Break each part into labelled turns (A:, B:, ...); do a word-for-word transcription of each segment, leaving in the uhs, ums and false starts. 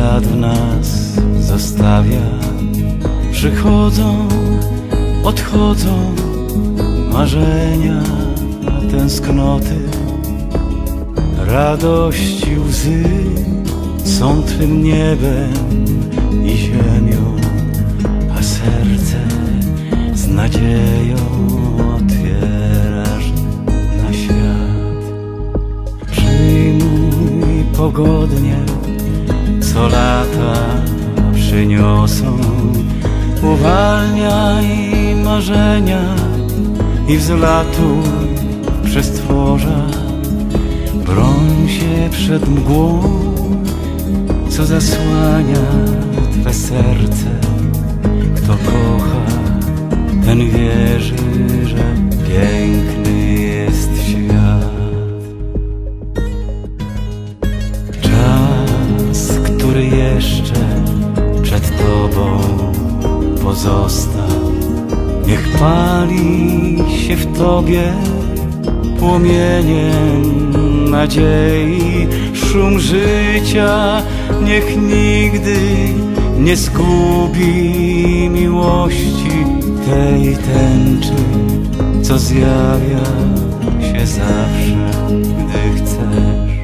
A: ślad w nas zostawia. Przychodzą, odchodzą marzenia, tęsknoty, radości, łzy są twym niebem i ziemią, a serce z nadzieją otwierasz na świat. Przyjmuj pogodnie, co lata przyniosą, uwalniaj marzenia i wzlatuj w przestworza. Broń się przed mgłą, co zasłania twe serce. Kto kocha, ten wierzy, że piękny jest świat. Czas, który jeszcze przed tobą pozostał, niech pali się w tobie płomieniem nadziei. Szum życia niech nigdy nie zgubi miłości tej tęczy, co zjawia się zawsze, gdy chcesz.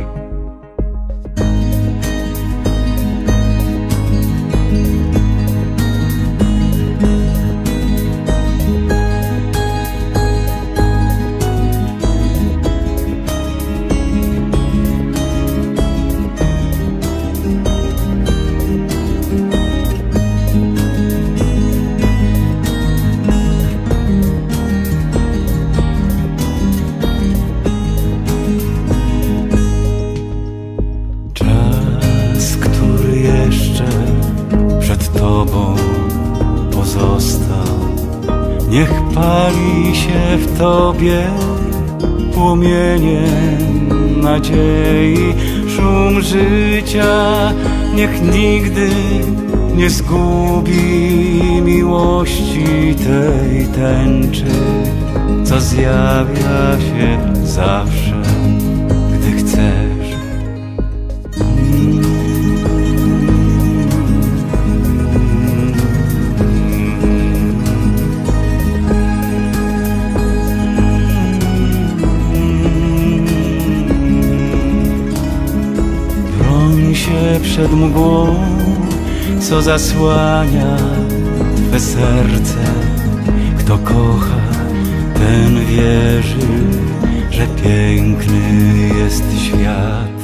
A: Niech pali się w tobie płomieniem nadziei. Szum życia niech nigdy nie zgubi miłości tej tęczy, co zjawia się zawsze, gdy chcesz. Przed mgłą, co zasłania twe serce. Kto kocha, ten wierzy, że piękny jest świat.